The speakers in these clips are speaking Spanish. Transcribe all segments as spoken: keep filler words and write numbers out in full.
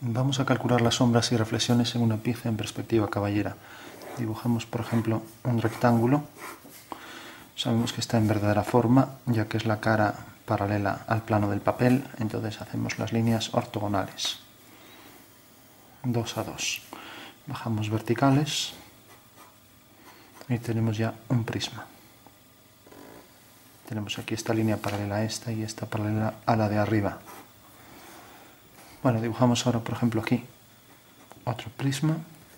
Vamos a calcular las sombras y reflexiones en una pieza en perspectiva caballera. Dibujamos, por ejemplo, un rectángulo. Sabemos que está en verdadera forma, ya que es la cara paralela al plano del papel, entonces hacemos las líneas ortogonales. dos a dos. Bajamos verticales y tenemos ya un prisma. Tenemos aquí esta línea paralela a esta y esta paralela a la de arriba. Bueno, dibujamos ahora, por ejemplo, aquí otro prisma.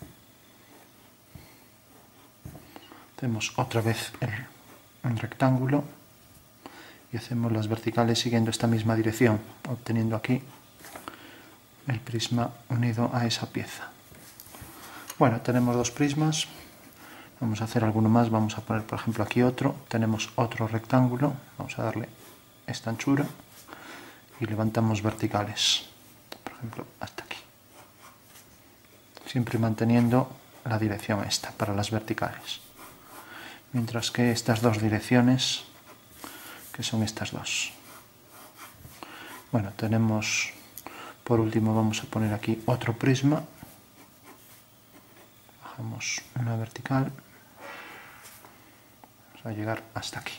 Tenemos otra vez el, un rectángulo y hacemos las verticales siguiendo esta misma dirección, obteniendo aquí el prisma unido a esa pieza. Bueno, tenemos dos prismas. Vamos a hacer alguno más. Vamos a poner, por ejemplo, aquí otro. Tenemos otro rectángulo. Vamos a darle esta anchura y levantamos verticales. Por ejemplo, hasta aquí. Siempre manteniendo la dirección esta para las verticales. Mientras que estas dos direcciones, que son estas dos. Bueno, tenemos, por último, vamos a poner aquí otro prisma. Bajamos una vertical. Vamos a llegar hasta aquí.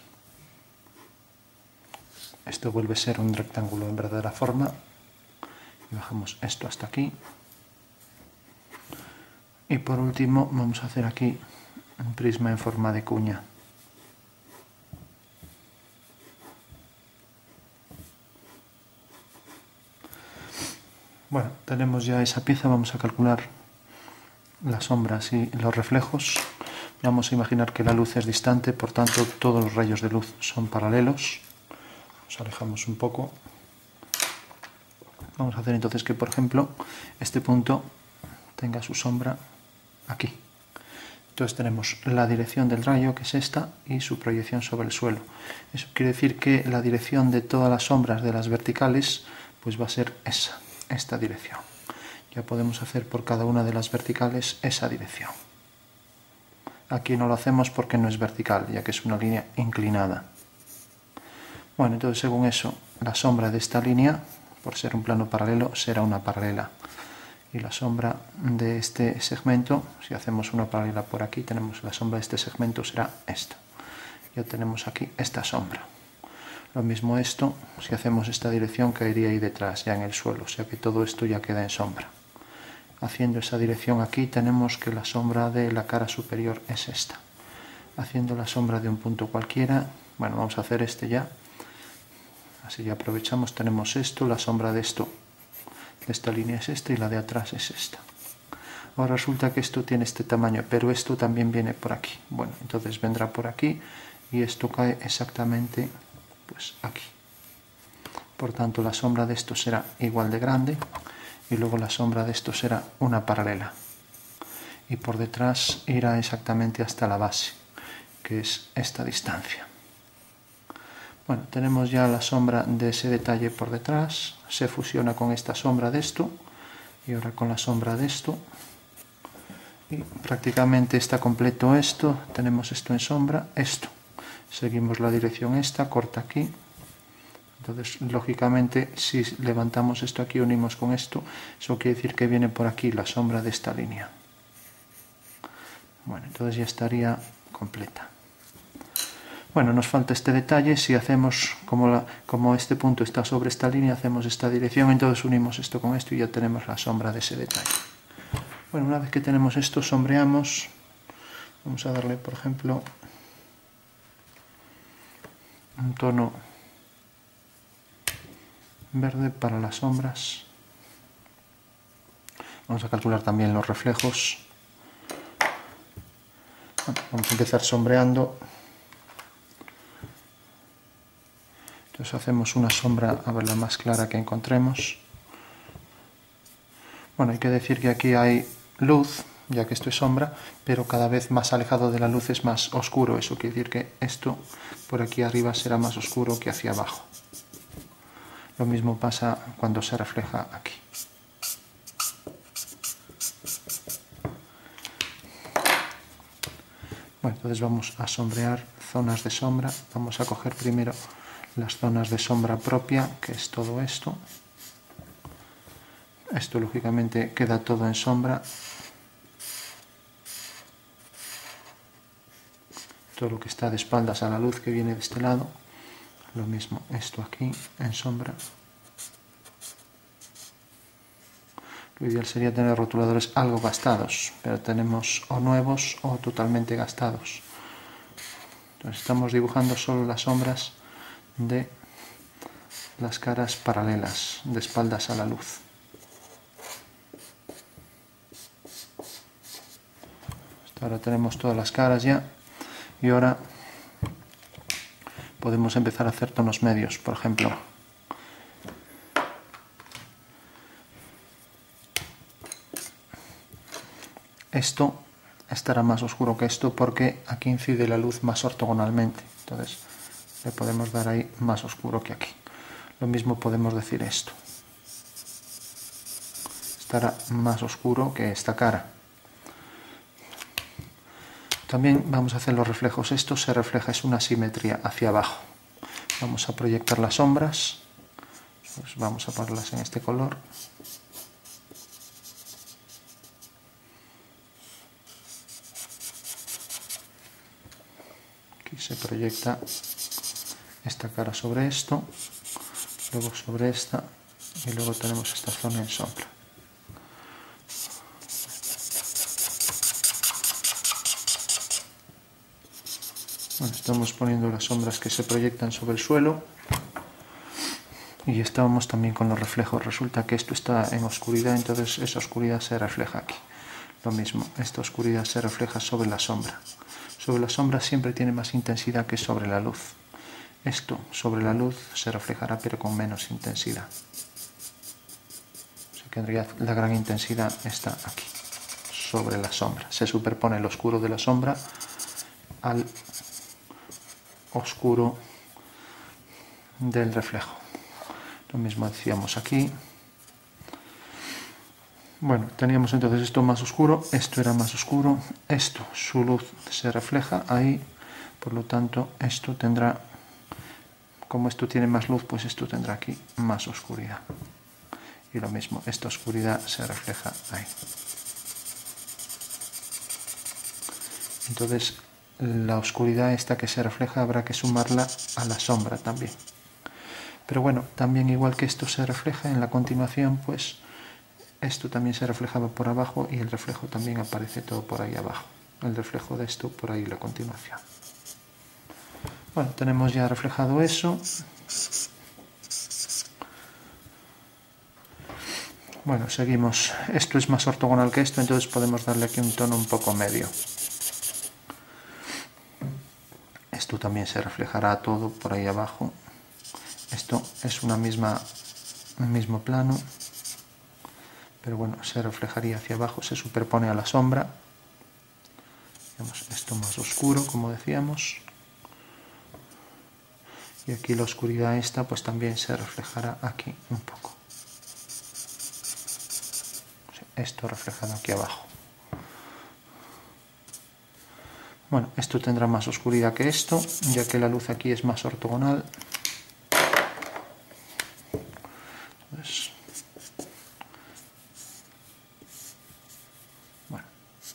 Esto vuelve a ser un rectángulo en verdadera forma. Y bajamos esto hasta aquí. Y por último vamos a hacer aquí un prisma en forma de cuña. Bueno, tenemos ya esa pieza. Vamos a calcular las sombras y los reflejos. Vamos a imaginar que la luz es distante, por tanto todos los rayos de luz son paralelos. Nos alejamos un poco. Vamos a hacer entonces que, por ejemplo, este punto tenga su sombra aquí. Entonces tenemos la dirección del rayo, que es esta, y su proyección sobre el suelo. Eso quiere decir que la dirección de todas las sombras de las verticales pues va a ser esa, esta dirección. Ya podemos hacer por cada una de las verticales esa dirección. Aquí no lo hacemos porque no es vertical, ya que es una línea inclinada. Bueno, entonces según eso, la sombra de esta línea, por ser un plano paralelo, será una paralela. Y la sombra de este segmento, si hacemos una paralela por aquí, tenemos la sombra de este segmento será esta. Ya tenemos aquí esta sombra. Lo mismo esto, si hacemos esta dirección, caería ahí detrás, ya en el suelo, o sea que todo esto ya queda en sombra. Haciendo esa dirección aquí, tenemos que la sombra de la cara superior es esta. Haciendo la sombra de un punto cualquiera, bueno, vamos a hacer este ya. Así ya aprovechamos, tenemos esto, la sombra de esto, de esta línea es esta y la de atrás es esta. Ahora resulta que esto tiene este tamaño, pero esto también viene por aquí. Bueno, entonces vendrá por aquí y esto cae exactamente pues aquí. Por tanto, la sombra de esto será igual de grande y luego la sombra de esto será una paralela. Y por detrás irá exactamente hasta la base, que es esta distancia. Bueno, tenemos ya la sombra de ese detalle por detrás, se fusiona con esta sombra de esto y ahora con la sombra de esto y prácticamente está completo esto. Tenemos esto en sombra, esto, seguimos la dirección esta, corta aquí, entonces lógicamente si levantamos esto aquí, unimos con esto, eso quiere decir que viene por aquí la sombra de esta línea. Bueno, entonces ya estaría completa. Bueno, nos falta este detalle. Si hacemos, como, la, como este punto está sobre esta línea, hacemos esta dirección, entonces unimos esto con esto y ya tenemos la sombra de ese detalle. Bueno, una vez que tenemos esto, sombreamos. Vamos a darle, por ejemplo, un tono verde para las sombras. Vamos a calcular también los reflejos. Bueno, vamos a empezar sombreando. Entonces hacemos una sombra, a ver la más clara que encontremos. Bueno, hay que decir que aquí hay luz, ya que esto es sombra, pero cada vez más alejado de la luz es más oscuro. Eso quiere decir que esto por aquí arriba será más oscuro que hacia abajo. Lo mismo pasa cuando se refleja aquí. Bueno, entonces vamos a sombrear zonas de sombra. Vamos a coger primero las zonas de sombra propia, que es todo esto. Esto lógicamente queda todo en sombra. Todo lo que está de espaldas a la luz que viene de este lado. Lo mismo, esto aquí en sombra. Lo ideal sería tener rotuladores algo gastados, pero tenemos o nuevos o totalmente gastados. Entonces estamos dibujando solo las sombras de las caras paralelas, de espaldas a la luz. Hasta ahora tenemos todas las caras ya, y ahora podemos empezar a hacer tonos medios, por ejemplo. Esto estará más oscuro que esto porque aquí incide la luz más ortogonalmente, entonces le podemos dar ahí más oscuro que aquí. Lo mismo podemos decir esto. Estará más oscuro que esta cara. También vamos a hacer los reflejos. Esto se refleja, es una simetría hacia abajo. Vamos a proyectar las sombras. Pues vamos a ponerlas en este color. Aquí se proyecta esta cara sobre esto, luego sobre esta, y luego tenemos esta zona en sombra. Bueno, estamos poniendo las sombras que se proyectan sobre el suelo, y estábamos también con los reflejos. Resulta que esto está en oscuridad, entonces esa oscuridad se refleja aquí. Lo mismo, esta oscuridad se refleja sobre la sombra. Sobre la sombra siempre tiene más intensidad que sobre la luz. Esto sobre la luz se reflejará pero con menos intensidad. O sea que en realidad la gran intensidad está aquí, sobre la sombra. Se superpone el oscuro de la sombra al oscuro del reflejo. Lo mismo decíamos aquí. Bueno, teníamos entonces esto más oscuro, esto era más oscuro, esto, su luz se refleja ahí, por lo tanto esto tendrá, como esto tiene más luz, pues esto tendrá aquí más oscuridad. Y lo mismo, esta oscuridad se refleja ahí. Entonces la oscuridad esta que se refleja habrá que sumarla a la sombra también. Pero bueno, también igual que esto se refleja en la continuación, pues esto también se reflejaba por abajo y el reflejo también aparece todo por ahí abajo. El reflejo de esto por ahí la continuación. Bueno, tenemos ya reflejado eso. Bueno, seguimos. Esto es más ortogonal que esto, entonces podemos darle aquí un tono un poco medio. Esto también se reflejará todo por ahí abajo. Esto es una misma, un mismo plano, pero bueno, se reflejaría hacia abajo, se superpone a la sombra. Vemos esto más oscuro, como decíamos. Y aquí la oscuridad esta pues también se reflejará aquí un poco. Esto reflejado aquí abajo. Bueno, esto tendrá más oscuridad que esto, ya que la luz aquí es más ortogonal. Entonces, bueno.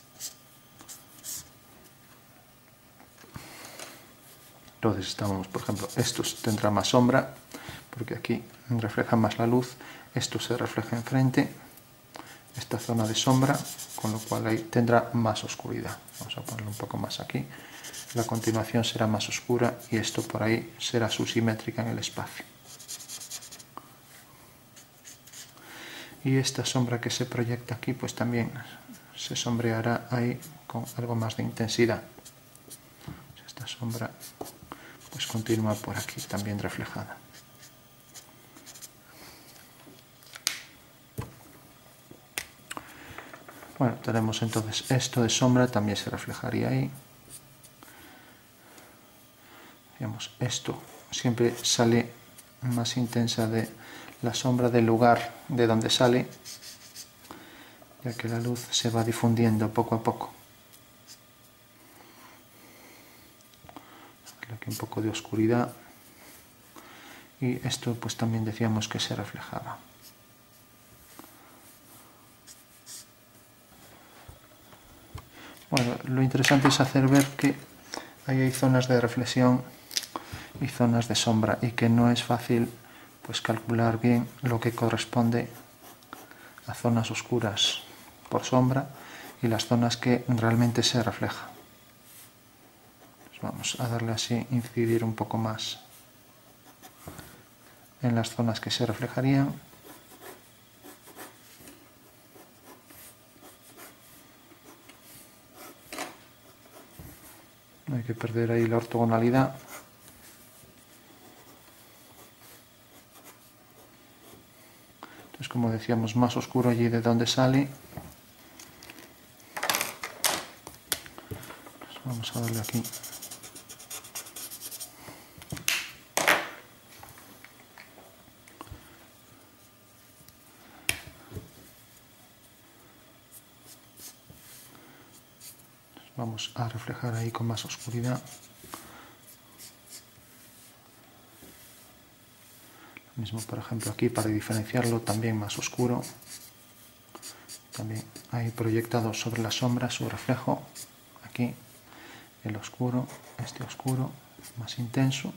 Entonces estamos, por ejemplo, esto tendrá más sombra, porque aquí refleja más la luz, esto se refleja enfrente, esta zona de sombra, con lo cual ahí tendrá más oscuridad. Vamos a ponerlo un poco más aquí. La continuación será más oscura y esto por ahí será subsimétrica en el espacio. Y esta sombra que se proyecta aquí pues también se sombreará ahí con algo más de intensidad. Esta sombra pues continúa por aquí también reflejada. Bueno, tenemos entonces esto de sombra, también se reflejaría ahí. Digamos, esto siempre sale más intensa de la sombra del lugar de donde sale, ya que la luz se va difundiendo poco a poco. Aquí un poco de oscuridad. Y esto pues también decíamos que se reflejaba. Bueno, lo interesante es hacer ver que ahí hay zonas de reflexión y zonas de sombra y que no es fácil pues calcular bien lo que corresponde a zonas oscuras por sombra y las zonas que realmente se refleja. Pues vamos a darle así, incidir un poco más en las zonas que se reflejarían. No hay que perder ahí la ortogonalidad. Entonces, como decíamos, más oscuro allí de donde sale. Pues vamos a darle aquí. Vamos a reflejar ahí con más oscuridad. Lo mismo, por ejemplo, aquí para diferenciarlo, también más oscuro. También ahí proyectado sobre la sombra su reflejo. Aquí el oscuro, este oscuro más intenso.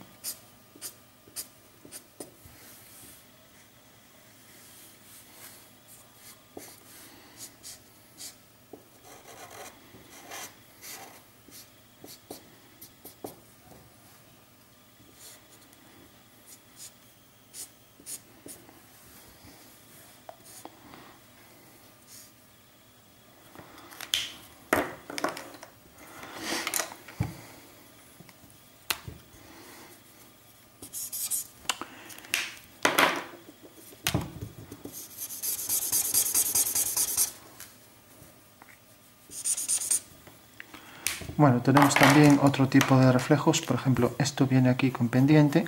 Bueno, tenemos también otro tipo de reflejos, por ejemplo, esto viene aquí con pendiente,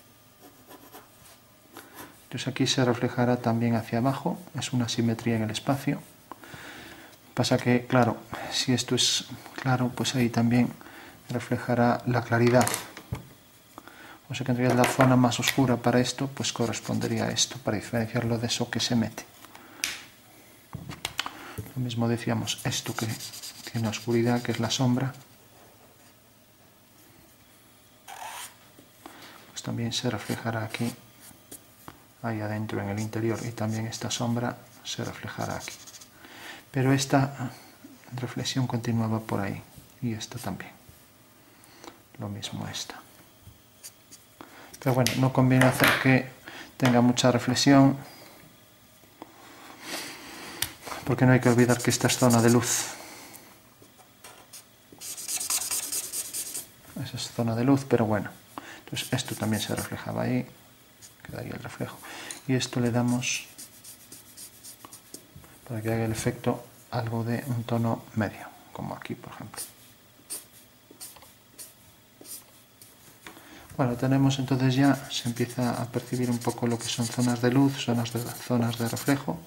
entonces aquí se reflejará también hacia abajo, es una simetría en el espacio. Pasa que, claro, si esto es claro, pues ahí también reflejará la claridad. O sea que en realidad la zona más oscura para esto, pues correspondería a esto, para diferenciarlo de eso que se mete. Lo mismo decíamos, esto que tiene oscuridad, que es la sombra, pues también se reflejará aquí, ahí adentro en el interior, y también esta sombra se reflejará aquí. Pero esta reflexión continuaba por ahí, y esta también. Lo mismo esta. Pero bueno, no conviene hacer que tenga mucha reflexión, porque no hay que olvidar que esta es zona de luz. Esa es zona de luz, pero bueno. Entonces esto también se reflejaba ahí, quedaría el reflejo. Y esto le damos, para que haga el efecto, algo de un tono medio, como aquí por ejemplo. Bueno, tenemos entonces ya, se empieza a percibir un poco lo que son zonas de luz, zonas de, zonas de reflejo.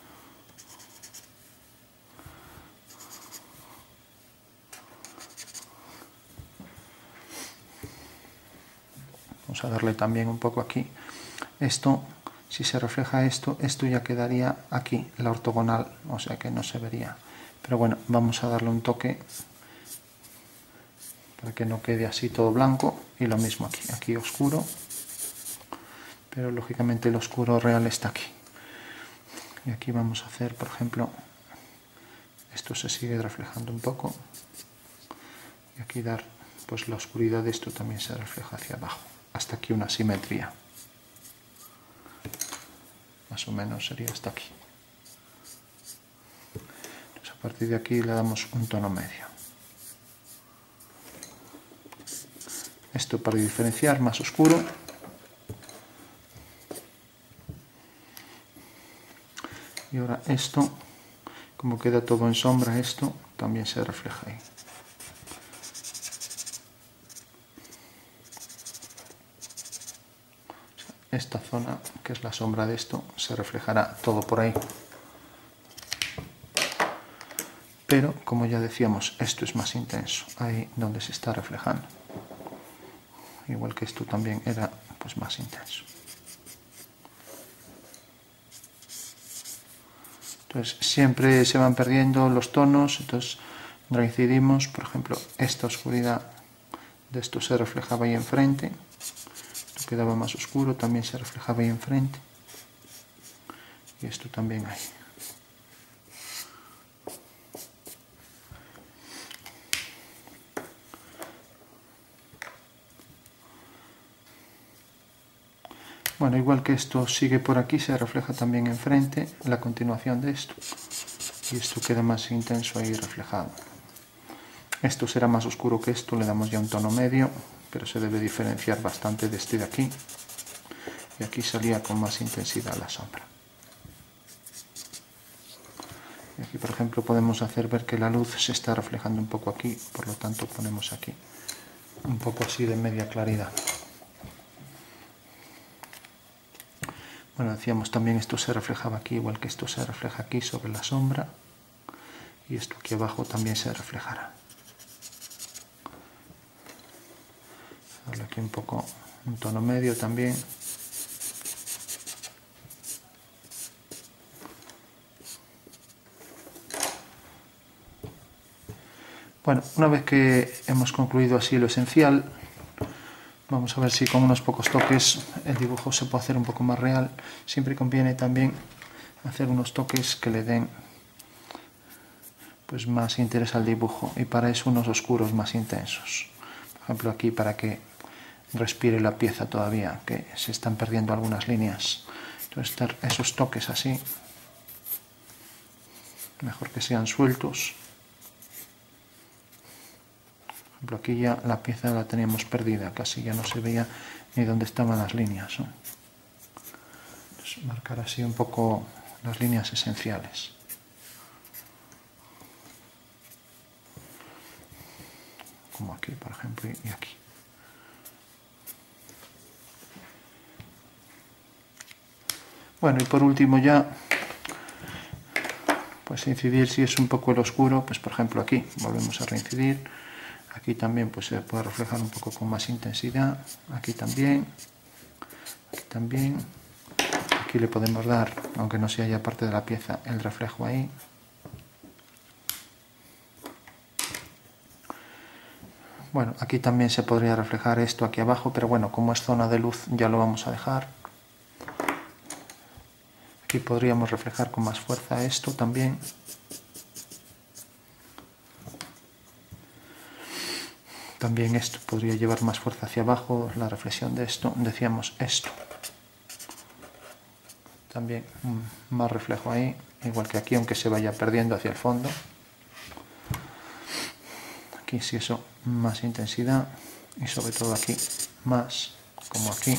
Vamos a darle también un poco aquí. Esto, si se refleja esto, esto ya quedaría aquí, la ortogonal, o sea que no se vería. Pero bueno, vamos a darle un toque para que no quede así todo blanco. Y lo mismo aquí, aquí oscuro, pero lógicamente el oscuro real está aquí. Y aquí vamos a hacer, por ejemplo, esto se sigue reflejando un poco. Y aquí dar, pues la oscuridad de esto también se refleja hacia abajo. Hasta aquí una simetría. Más o menos sería hasta aquí. Entonces a partir de aquí le damos un tono medio. Esto para diferenciar, más oscuro. Y ahora esto, como queda todo en sombra, esto también se refleja ahí. Esta zona, que es la sombra de esto, se reflejará todo por ahí. Pero, como ya decíamos, esto es más intenso, ahí donde se está reflejando. Igual que esto también era pues más intenso. Entonces siempre se van perdiendo los tonos, entonces reincidimos, por ejemplo, esta oscuridad de esto se reflejaba ahí enfrente, esto quedaba más oscuro, también se reflejaba ahí enfrente, y esto también ahí. Bueno, igual que esto sigue por aquí, se refleja también enfrente, la continuación de esto, y esto queda más intenso ahí reflejado. Esto será más oscuro que esto, le damos ya un tono medio, pero se debe diferenciar bastante de este de aquí, y aquí salía con más intensidad la sombra. Y aquí, por ejemplo, podemos hacer ver que la luz se está reflejando un poco aquí, por lo tanto ponemos aquí un poco así de media claridad. Bueno, decíamos también esto se reflejaba aquí, igual que esto se refleja aquí sobre la sombra, y esto aquí abajo también se reflejará. Darle aquí un poco un tono medio también. Bueno, una vez que hemos concluido así lo esencial, vamos a ver si con unos pocos toques el dibujo se puede hacer un poco más real. Siempre conviene también hacer unos toques que le den pues más interés al dibujo, y para eso unos oscuros más intensos. Por ejemplo, aquí para que respire la pieza todavía, que se están perdiendo algunas líneas. Entonces esos toques así, mejor que sean sueltos. Por ejemplo, aquí ya la pieza la teníamos perdida, casi ya no se veía ni dónde estaban las líneas, ¿no? Entonces, marcar así un poco las líneas esenciales. Como aquí, por ejemplo, y aquí. Bueno, y por último ya, pues incidir si es un poco el oscuro, pues por ejemplo aquí, volvemos a reincidir. Aquí también pues se puede reflejar un poco con más intensidad, aquí también, aquí también. Aquí le podemos dar, aunque no sea ya parte de la pieza, el reflejo ahí. Bueno, aquí también se podría reflejar esto aquí abajo, pero bueno, como es zona de luz ya lo vamos a dejar. Aquí podríamos reflejar con más fuerza esto también. También esto podría llevar más fuerza hacia abajo, la reflexión de esto, decíamos esto. También más reflejo ahí, igual que aquí, aunque se vaya perdiendo hacia el fondo. Aquí sí eso, más intensidad, y sobre todo aquí más, como aquí.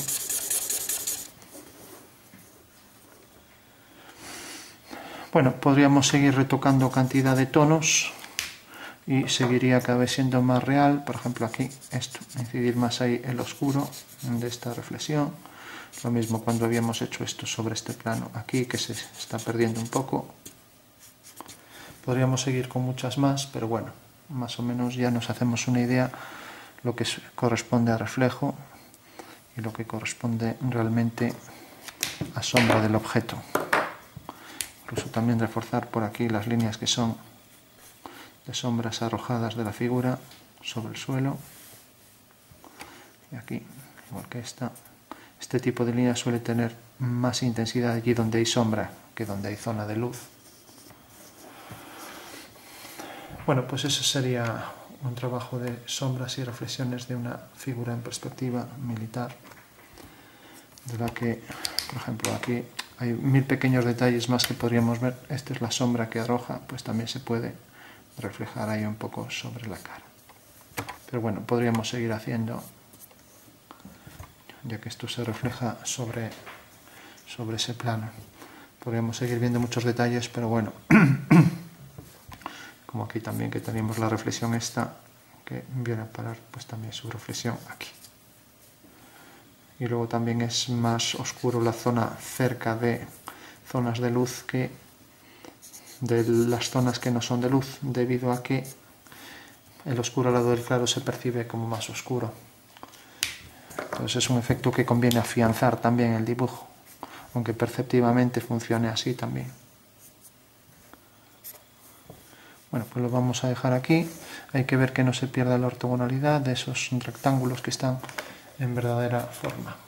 Bueno, podríamos seguir retocando cantidad de tonos y seguiría cada vez siendo más real. Por ejemplo aquí, esto, incidir más ahí el oscuro de esta reflexión. Lo mismo cuando habíamos hecho esto sobre este plano aquí, que se está perdiendo un poco. Podríamos seguir con muchas más, pero bueno, más o menos ya nos hacemos una idea lo que corresponde a reflejo y lo que corresponde realmente a sombra del objeto. Incluso también reforzar por aquí las líneas que son de sombras arrojadas de la figura sobre el suelo. Y aquí, igual que esta, este tipo de línea suele tener más intensidad allí donde hay sombra que donde hay zona de luz. Bueno, pues eso sería un trabajo de sombras y reflexiones de una figura en perspectiva militar, de la que, por ejemplo, aquí hay mil pequeños detalles más que podríamos ver. Esta es la sombra que arroja, pues también se puede reflejar ahí un poco sobre la cara. Pero bueno, podríamos seguir haciendo, ya que esto se refleja sobre, sobre ese plano. Podríamos seguir viendo muchos detalles, pero bueno, como aquí también que teníamos la reflexión esta, que viene a parar pues también su reflexión aquí. Y luego también es más oscuro la zona cerca de zonas de luz que de las zonas que no son de luz, debido a que el oscuro al lado del claro se percibe como más oscuro. Entonces es un efecto que conviene afianzar también el dibujo, aunque perceptivamente funcione así también. Bueno, pues lo vamos a dejar aquí. Hay que ver que no se pierda la ortogonalidad de esos rectángulos que están en verdadera forma.